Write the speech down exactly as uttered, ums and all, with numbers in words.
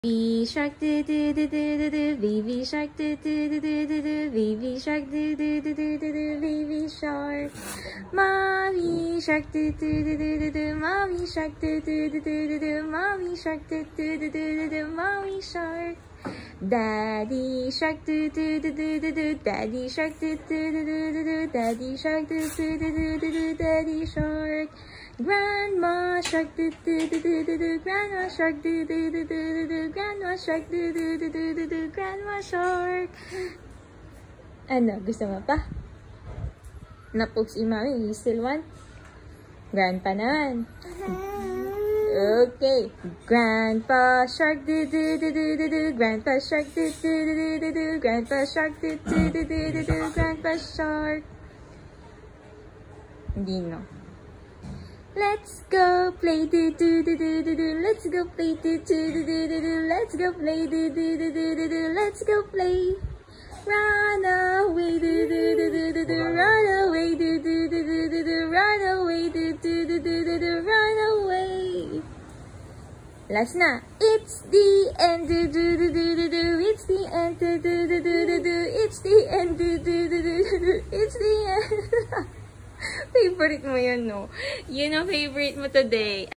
Baby shark do do do do do do, baby shark do do do do do do, baby shark do do do do do do, baby shark. Mommy shark do do do do do do, mommy shark do do do do do do, mommy shark do do do do do do, mommy shark. Daddy shark do do do do do do, daddy shark do do do do do do, daddy shark do do do do do do, daddy shark. Grandma shark do do do do do do, grandma shark do do do do do do, grandma shark do do do do do do, grandma shark. Ano, gusto mo pa? Napook si Mami, you still want? Grandpa naman. Okay. Grandpa shark do do do do do do, grandpa shark do do do do do do, grandpa shark do do do do do do, grandpa shark. Hindi no. Let's go play do do do do do do, let's go play do do do do do do, let's go play do do do do do do, let's go play. Run away do do do do do do, run away do do do do do do, run away do do do do do do, run away. Last na. It's the end do do do do do do, it's the end do do do do do do, it's the end do do do do do, it's the end. Favorite mo yun, no? Yun ang favorite mo today.